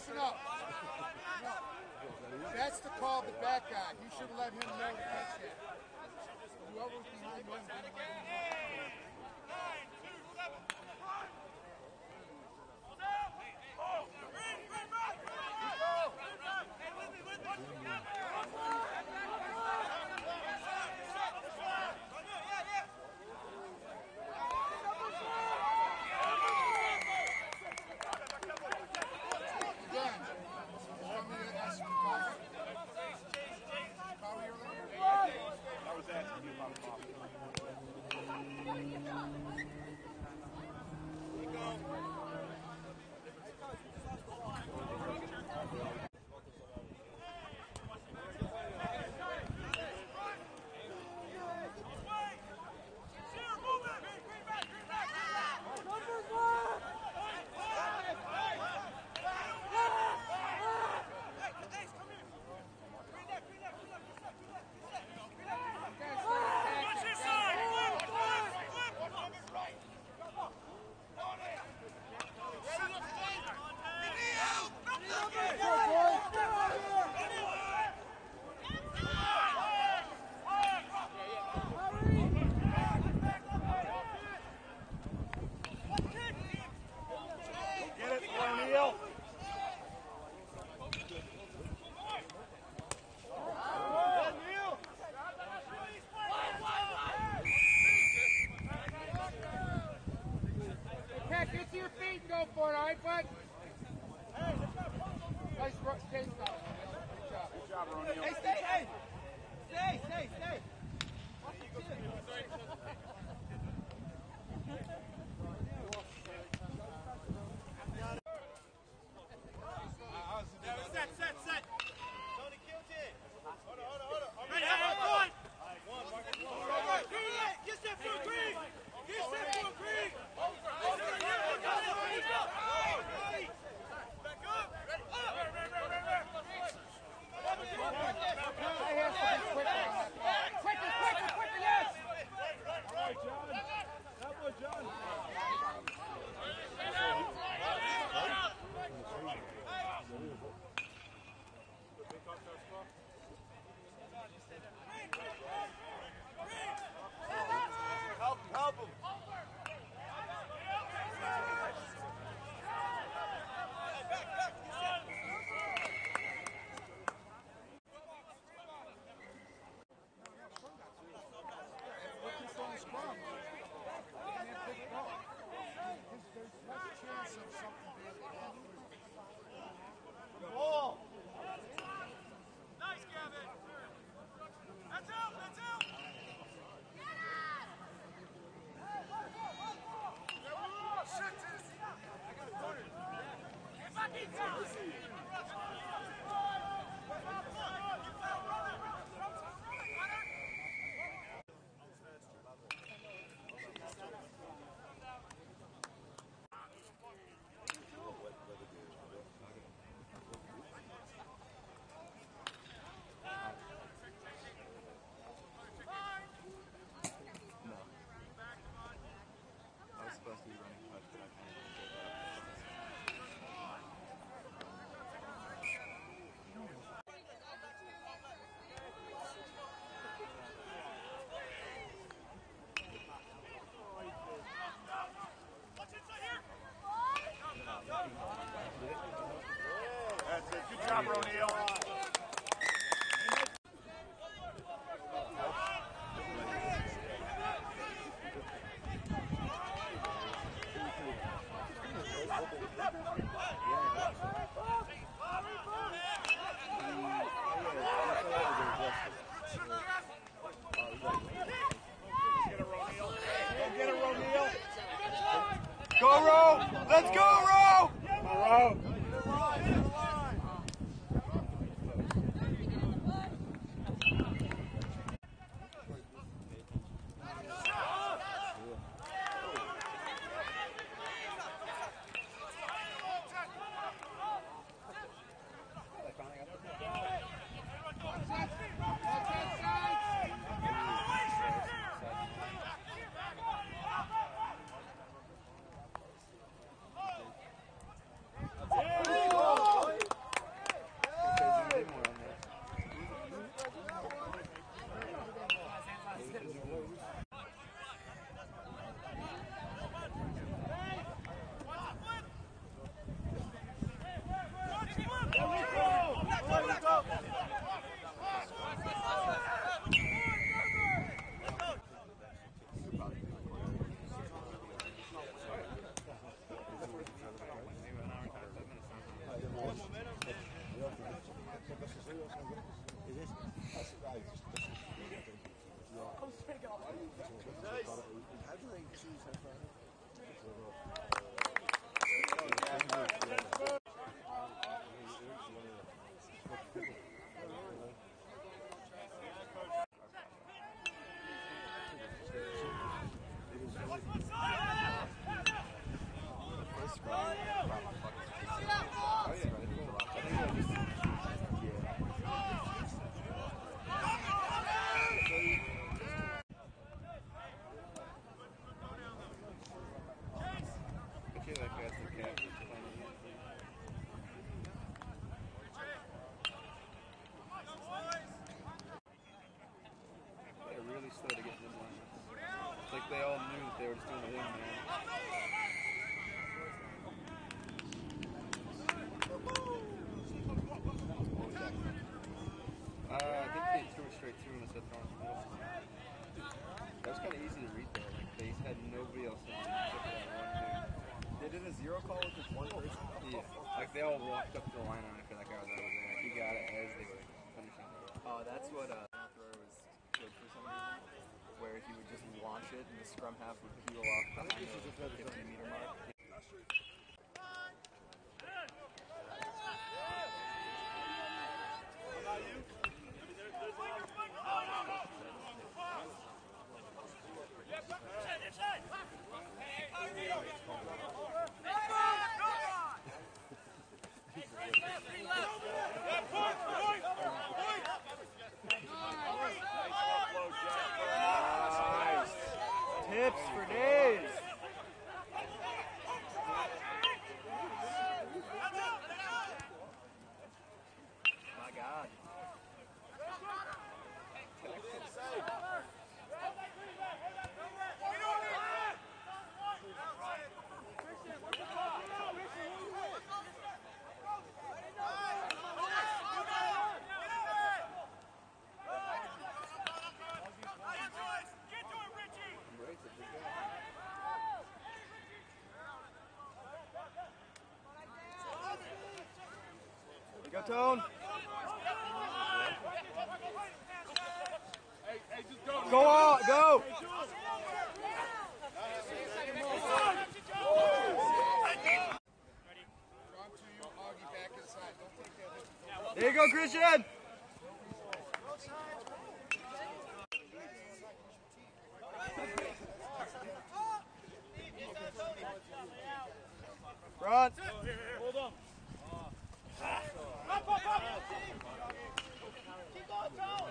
listen up. No. That's the call of the back guy. You should let him know to catch that. Whoever's behind him. Get to your feet and go for it, all right, bud? Nice chase stop. Good job, Ronnie. Hey, stay, hey! Stay! Set! Tony killed it. Hold on. Ready, one. Get set for a green. Back up. Ready. How do they choose her father? Really slow to get them lines. It's like they all knew that they were just doing the wing man. I think they threw it straight through instead of throwing it middle. That was kind of easy to read though. Like they had nobody else in except for that one dude. They did a zero call with just one person? Yeah. Like they all walked up to the line on it for that guy was over there. He got it as they were finishing. Oh, that's what throw was good for some reason. Where he would just launch it and the scrum half would peel off behind the 15-meter mark. Tips for days. My God. Go, Tone. Go on, go. There you go, Christian. Front. Hold on. Keep going, Tone.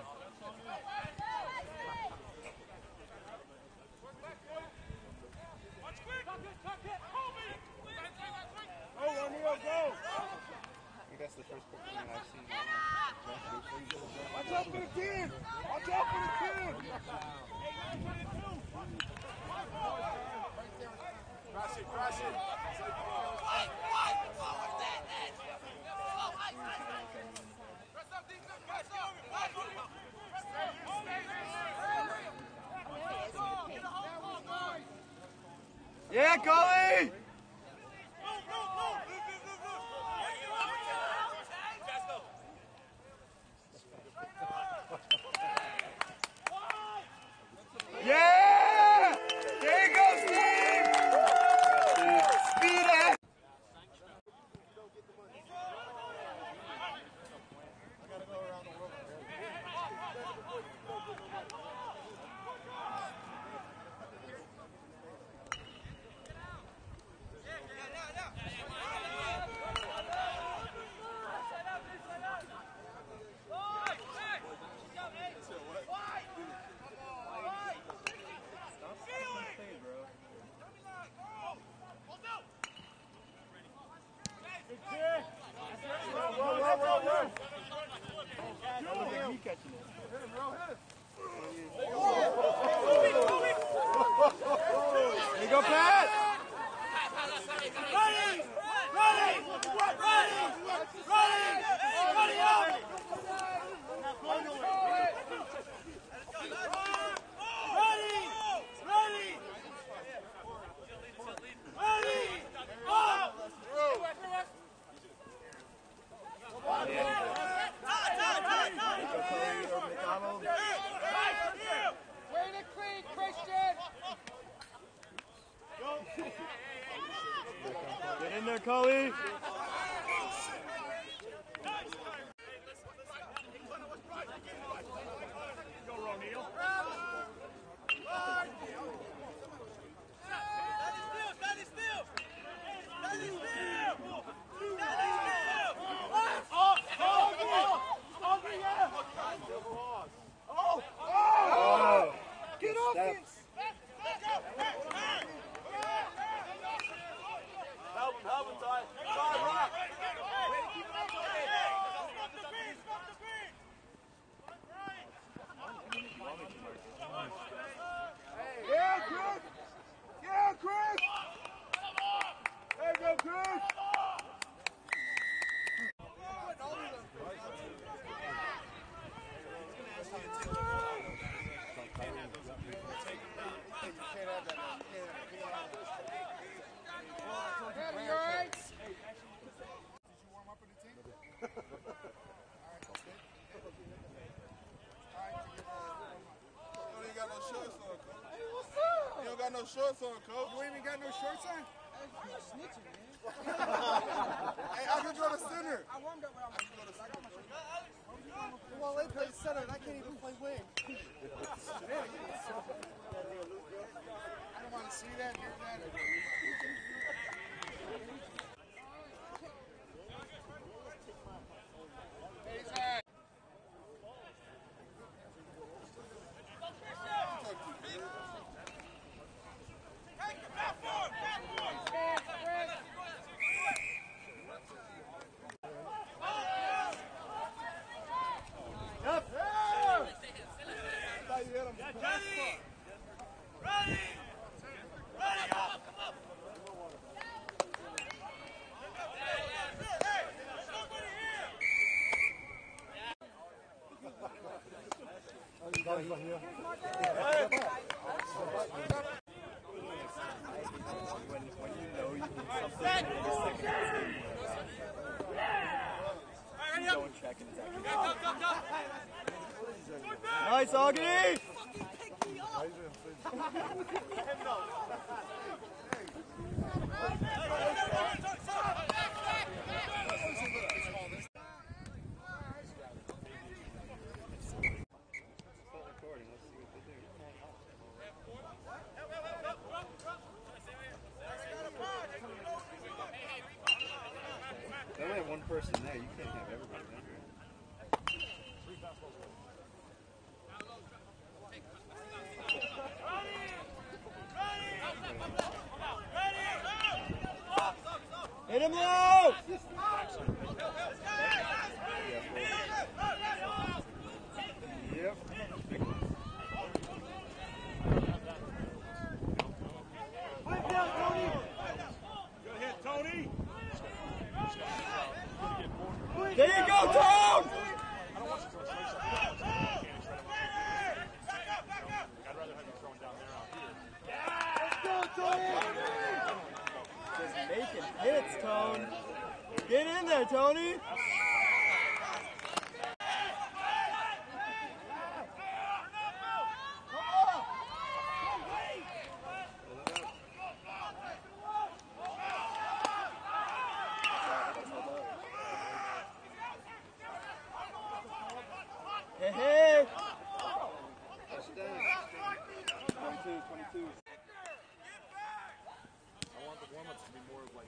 I think that's the first Pokemon I've seen. Watch out for the kid! Watch out for the kid! Cross it, cross it. Yeah, Collie! Yeah! There you go, Steve! Speed it! There you go, Pat! Running! Running! Running! Running! Running out! Ready! Ready! Ready! Up! McDonald. Get in there, Cully. Get off it! Help him, Ty. Rock. Yeah, Chris! Yeah, Chris! There you go, Chris! Hey, you alright? Did you warm up with the team? Alright, that's good. Alright, You ain't got no shorts on, coach. Hey, what's up? You don't got no shorts on, coach. you ain't even got no shorts on? Hey, I can go to center. I warmed up, but I got my shorts. Well, they play center and I can't even play wing. I don't want to see that, hear that. Hey, Zach. Nice, Augie! They only have one person there. You can't have everybody there. Hit him low! Yep. Good hit, Tony. There you go, Tone! Just making hits, Tone. Get in there, Tony. Hey, hey. Touchdown. 22. I want the warm-ups to be more like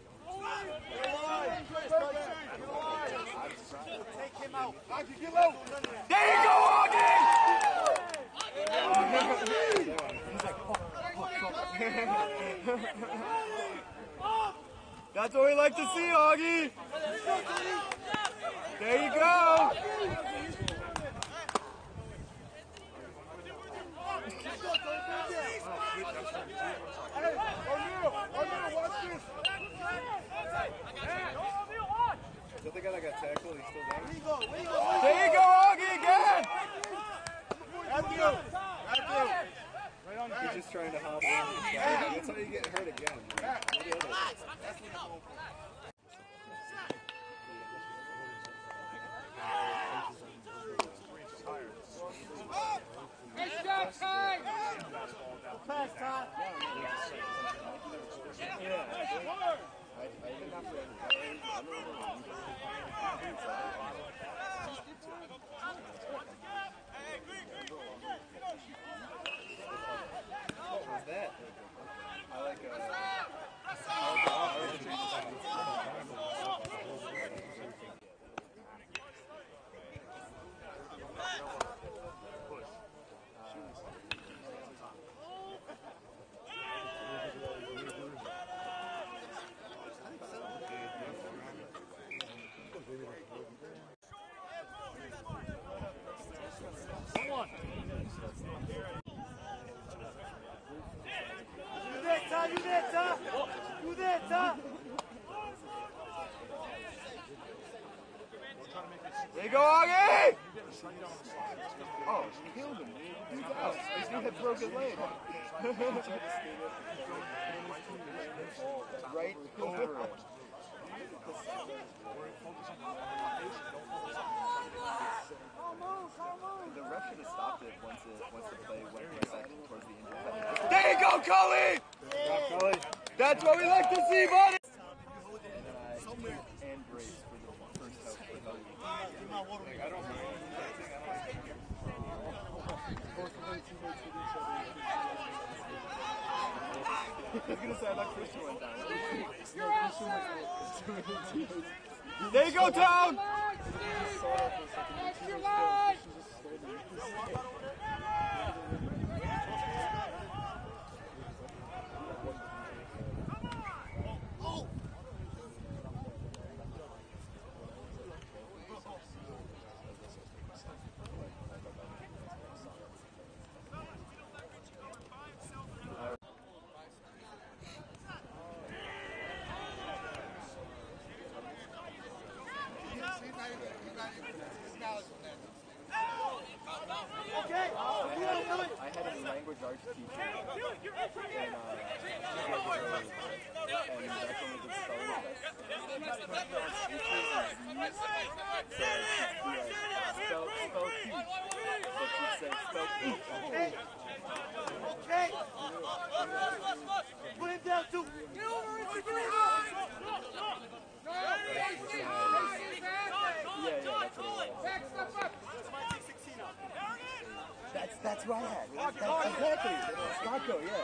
Take him out. Augie, get low. There you go, Augie! That's what we like to see, Augie. There you go. Is that the guy that got tackled? He's still there? There you go, Augie, again. He's just trying to hop in. That's how you get hurt again. Nice job, Ty. Pass, Todd. Oh, killed him. He's out. This dude had broken leg. Right over it. The ref should have stopped it once the play went back towards the injured head. There you go, Cully! That's what we like to see, buddy! And brace for the first help for Cully. Like, I don't mind. I was gonna say I thought Christian went down. There you go, Town! I had a language arts teacher, and that's when we did spelling Put him down too. That's what I had. Exactly. Marco, yeah.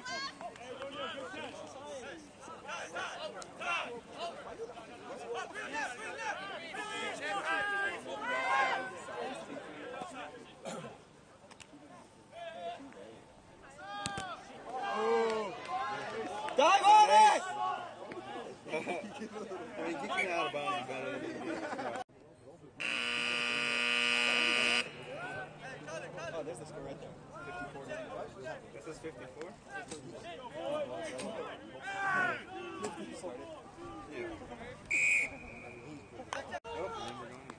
Dive on it! I mean, kicking out of bounds is better than Oh, there's the score right there. 54. This is 54? Yeah. Oh, and then we're going.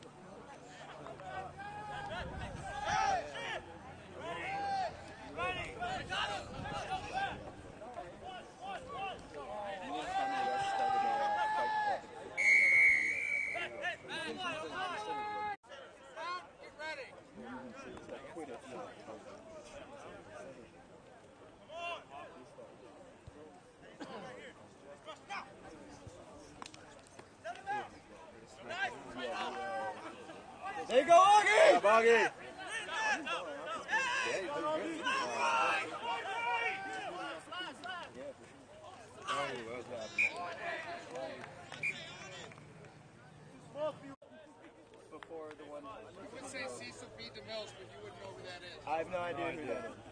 There you go, Augie! Yeah, Boggy! Yeah, he's doing good. Oh, that was happening. Before the one. You would say Cecil B. DeMills, but you wouldn't know who that is. I have no idea who that is.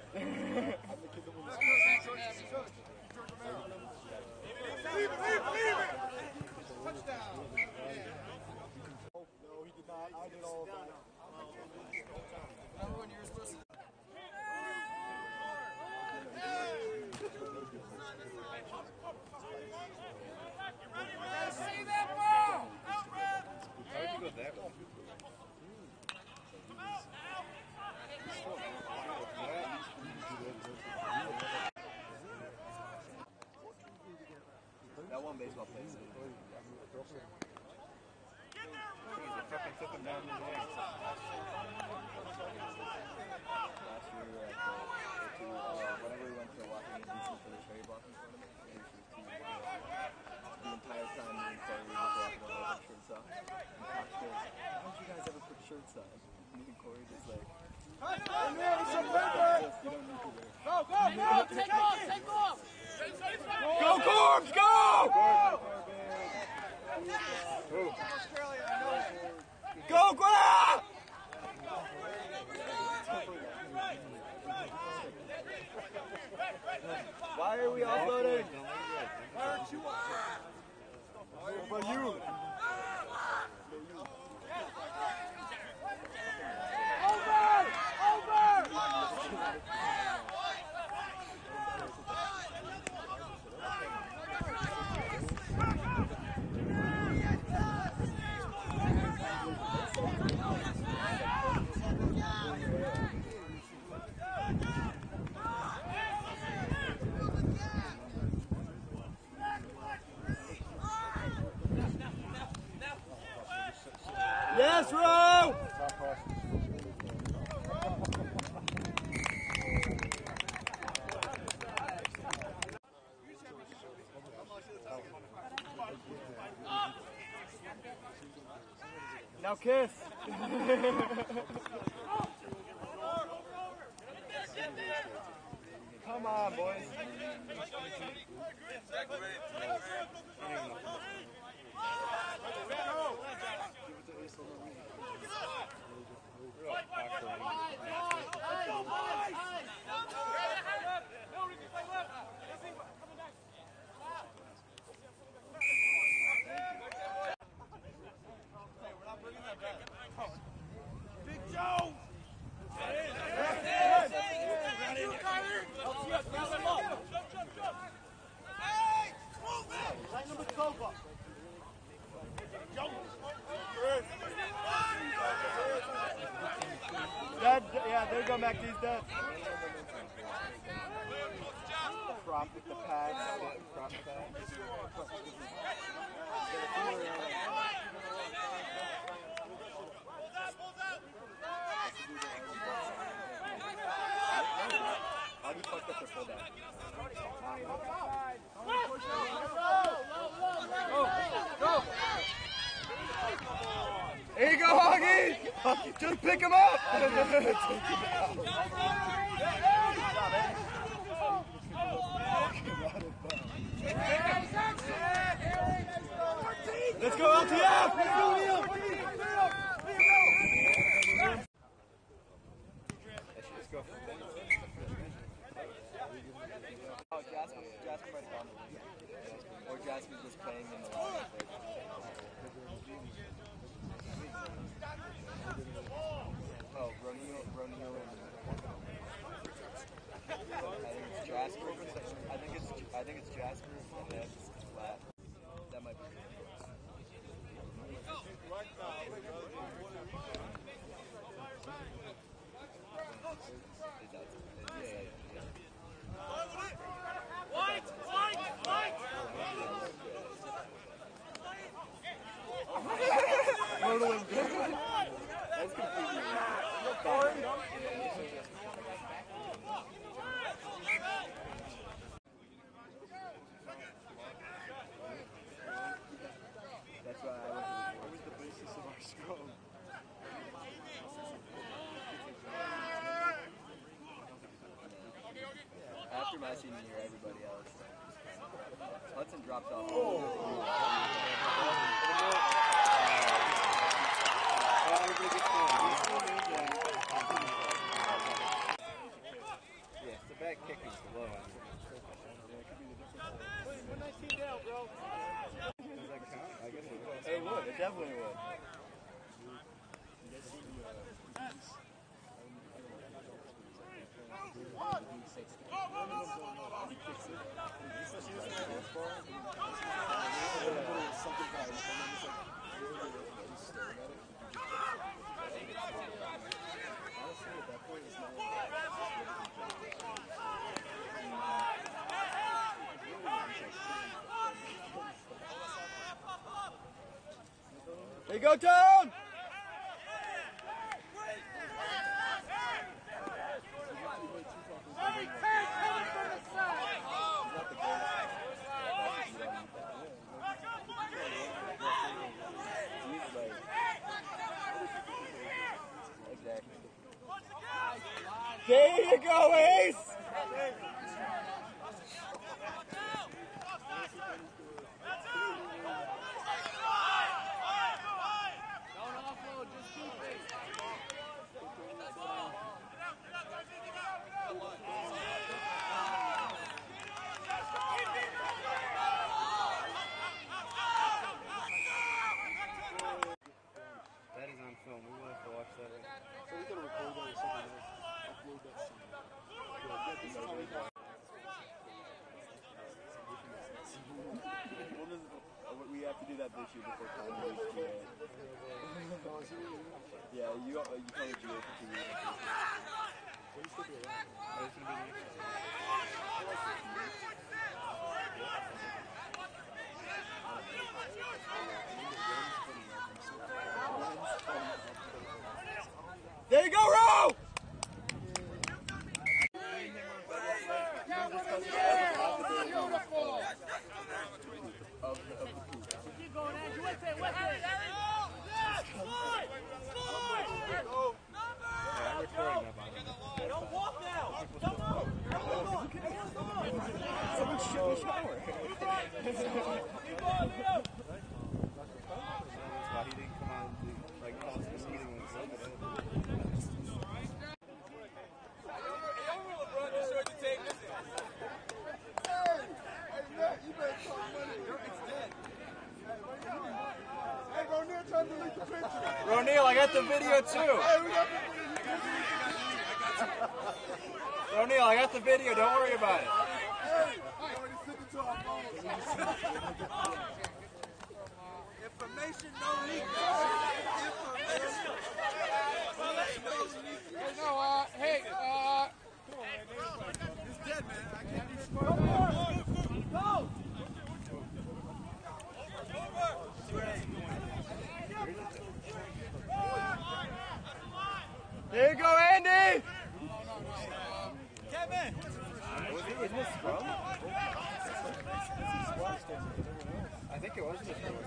Leave it! Touchdown! No, he did not. I did all of that. Remember when you were supposed to... See that ball! How did you go that way? That one baseball player. Fucking took him down in the air. Last year at whenever we went to Washington, D.C. for the cherry blossom tournament, the entire time me and Corey were just walking over with shirts off. And Coach goes, why don't you guys ever put shirts on? Me and Corey just like, you don't need to wear. Go! Take off! Go Corbs, go! Go Grab! Why are we offloading? What about you? Over! Now kiss. Come on, boys. Big Joe! Line number 12 up. Dead, yeah, there you go, Mac. He's dead. Prop with the pad. Prop pad. How do you fuck up the fullback? Go! There you go, Hoggy! Just pick him up! Let's go, LTF! Let's go, Neil! Oh, Jasper might come. Or Jasper's just playing in the line. Oh, Ronio and Jasper. I think it's Jasper and then it's flat. That might be. That's completely That's why what was the basis of our scrum? After my senior year, everybody else. Hudson dropped off. Yeah, it's the bad kicking below. We're 19 down, bro. Does that count? I guess it would. It would. It definitely would. There you go, Tone! There you go, Ace! That is on film. We will have to watch that. So we gotta record that or something else. Upload that somewhere. Yeah, get this time. We have to do that this year before time leaves GA. Yeah, you play GA for 2 years. There you go, Ro! Beautiful! Keep going, Andrew. What's it? video too. O'Neal, I got the video. Don't worry about it. Information no leak. Hey, It's dead, man. I can't do There you go, Andy. Kevin! Isn't this scrum? I think it was the scrum.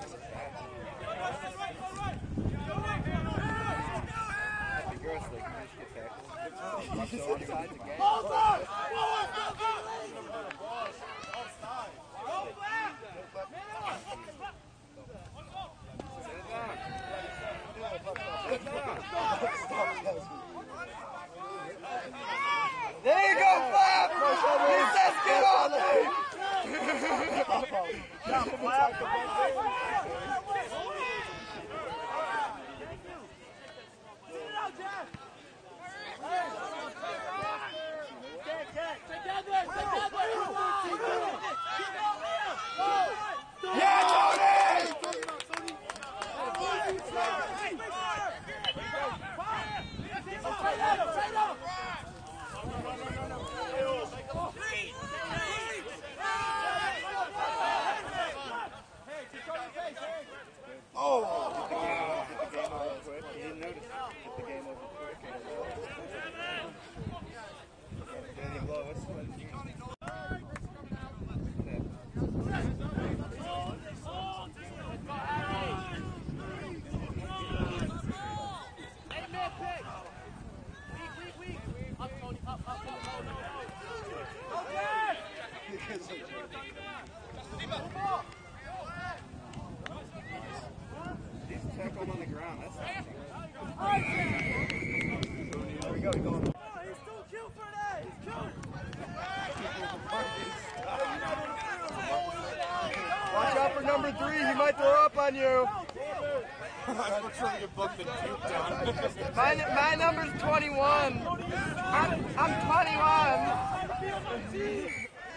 That'd be gross, like, you just get tackled. So offsides again. There you go, Flap! He says get on it! Yeah, Tony! He didn't notice. Get the game over quick. Did he blow us? Tackle him on the ground. That's there we go. He's going. He's too cute for that! He's cute! Watch out for number 3. He might throw up on you. I'm trying to get booked and puked down. My number's 21. I'm 21.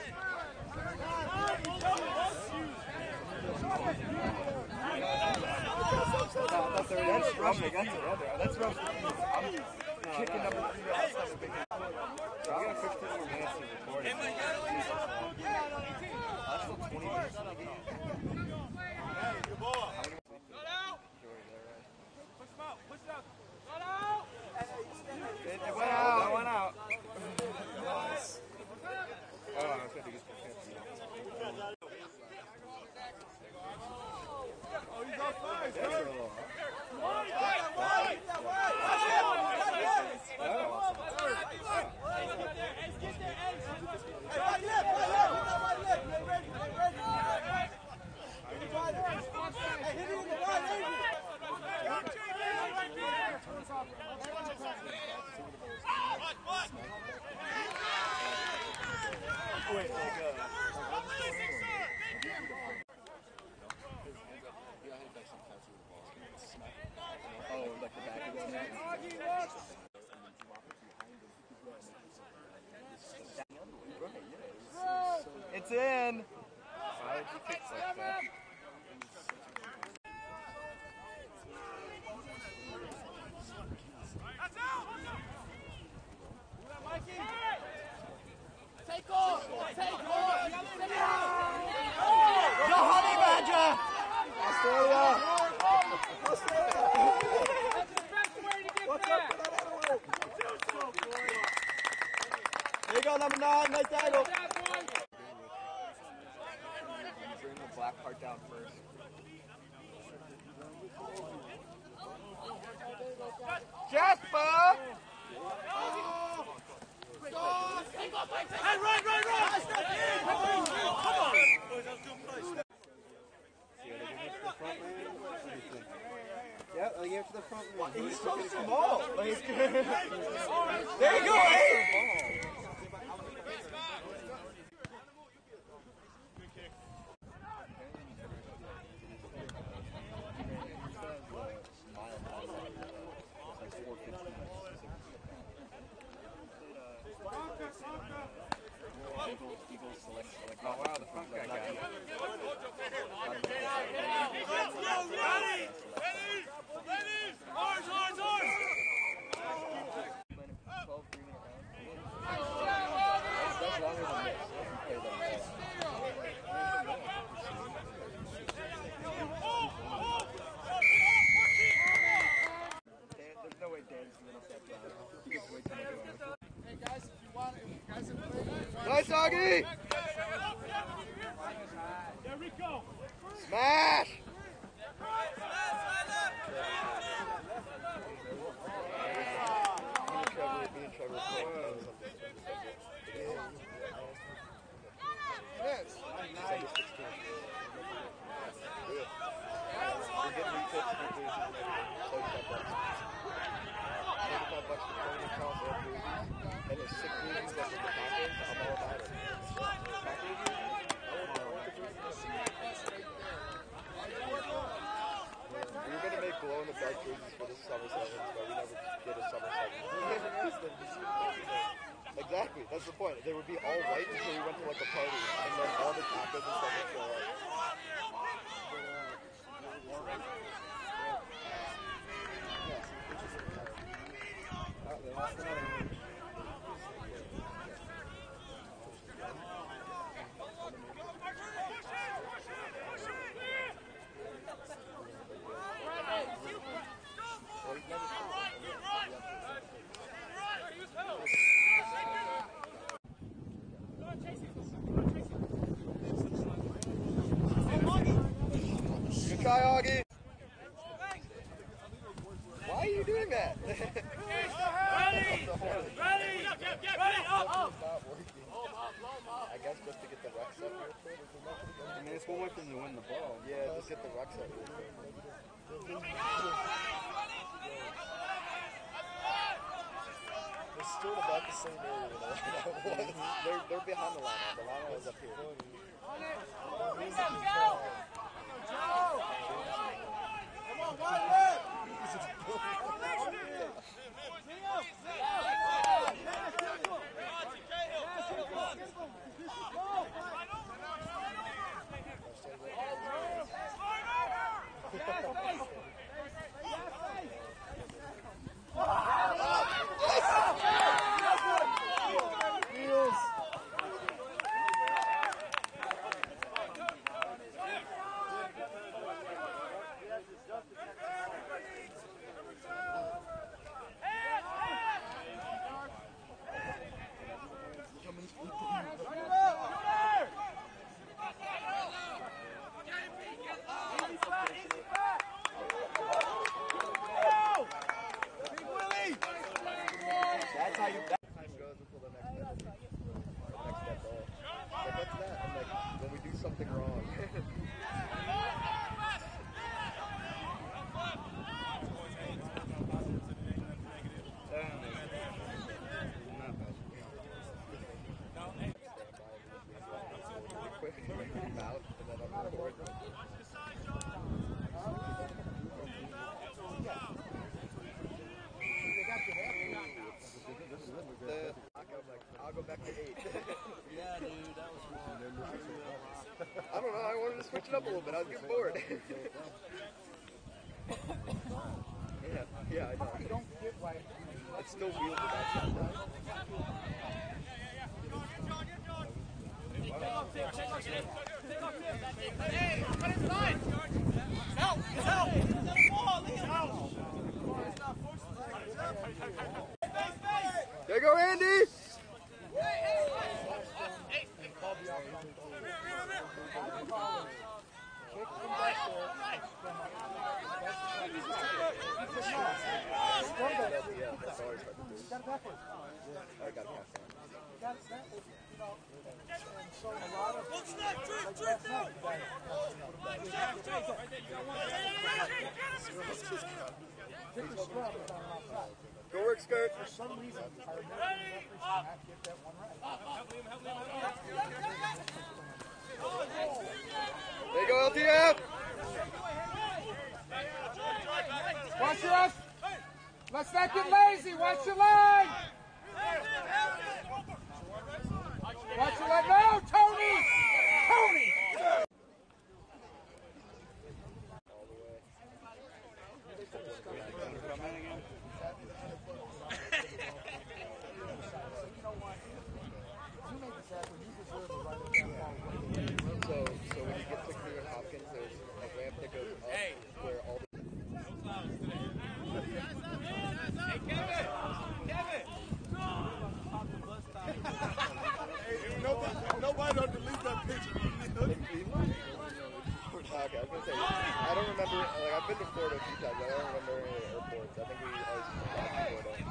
That's Rumble. That's Rumble. I'm kicking number 3 off. We got 15 more minutes to record it. That's still 20 minutes in the game. Good ball! Got out! Push him out! Push it out! Got out! It went out. It went out. Oh, I was going to do this. Oh, he's offside, That's a bro. little. Oh, like the back of his neck. It's in. Why would you kick like that? take off! Take off! The Honey Badger! Australia! That's the best way to get back! There you go, number 9, nice tackle. Bring the black part down first. Jasper! Hey, run! Come on! Yeah, I'll give it to the front one. He's so small. There you go, hey! Augie! Smash! Me and Trevor Yes. We're getting new tips for jerseys and $35 for training accounts and jerseys. And there's 6 jerseys left in the package. I'm all about it. We were going to make glow-in-the-dark jerseys for the summer sevens, but we never did a summer sevens. Exactly, that's the point. They would be all white until we went to like a party, and then all the tacos and stuff would show up. Good try, Augie. Why are you doing that? Ready! Ready! I guess just to get the Rex up real quick. I mean, it's one way from to win the ball. Yeah, just get the Rex up real quick. They're still about the same area where the line was. They're behind the line. The line was up here. That's how you. That time goes until the next step. The next step ball. Like, what's that? I'm like, when we do something wrong. I'll go back to 8. Yeah, dude, that was wrong. I don't know, I wanted to switch it up a little bit. I was getting bored. yeah, I know. It's still weird to that side. There you go, Andy! Go work, Skirt. For some reason, I remember the referees did not get that one right. There you go, LTF! Watch your us. Let's not get lazy. Watch your line. Watch your line. No, Tony! Tony! So when you get to Clear Hopkins, there's a ramp that goes up where all the... Hey, Kevin! Kevin! Somebody don't delete that picture. Okay, I was gonna say, I don't remember, like, I've been to Florida a few times, I don't remember any of the airports. I think we always fly to Florida.